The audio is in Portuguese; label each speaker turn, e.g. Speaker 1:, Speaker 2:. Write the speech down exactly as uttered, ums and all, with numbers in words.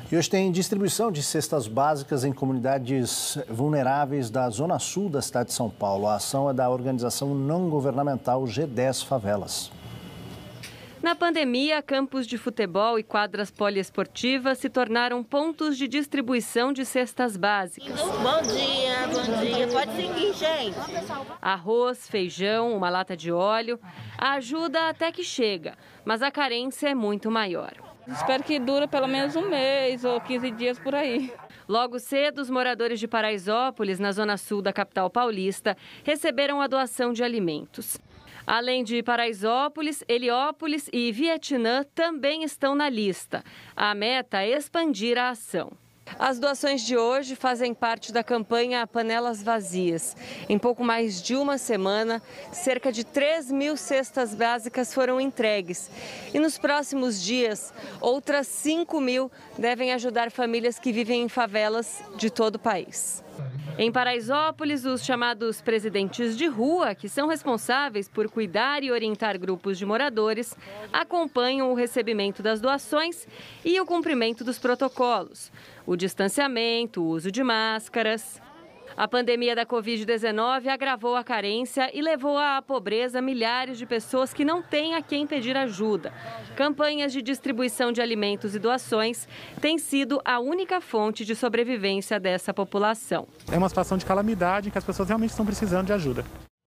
Speaker 1: E hoje tem distribuição de cestas básicas em comunidades vulneráveis da Zona Sul da cidade de São Paulo. A ação é da organização não governamental G dez Favelas.
Speaker 2: Na pandemia, campos de futebol e quadras poliesportivas se tornaram pontos de distribuição de cestas básicas.
Speaker 3: Bom dia, bom dia. Pode seguir, gente.
Speaker 2: Arroz, feijão, uma lata de óleo. A ajuda até que chega, mas a carência é muito maior.
Speaker 4: Espero que dure pelo menos um mês ou quinze dias por aí.
Speaker 2: Logo cedo, os moradores de Paraisópolis, na zona sul da capital paulista, receberam a doação de alimentos. Além de Paraisópolis, Heliópolis e Vietnã também estão na lista. A meta é expandir a ação. As doações de hoje fazem parte da campanha Panelas Vazias. Em pouco mais de uma semana, cerca de três mil cestas básicas foram entregues. E nos próximos dias, outras cinco mil devem ajudar famílias que vivem em favelas de todo o país. Em Paraisópolis, os chamados presidentes de rua, que são responsáveis por cuidar e orientar grupos de moradores, acompanham o recebimento das doações e o cumprimento dos protocolos, o distanciamento, o uso de máscaras. A pandemia da covid dezenove agravou a carência e levou à pobreza milhares de pessoas que não têm a quem pedir ajuda. Campanhas de distribuição de alimentos e doações têm sido a única fonte de sobrevivência dessa população.
Speaker 5: É uma situação de calamidade em que as pessoas realmente estão precisando de ajuda.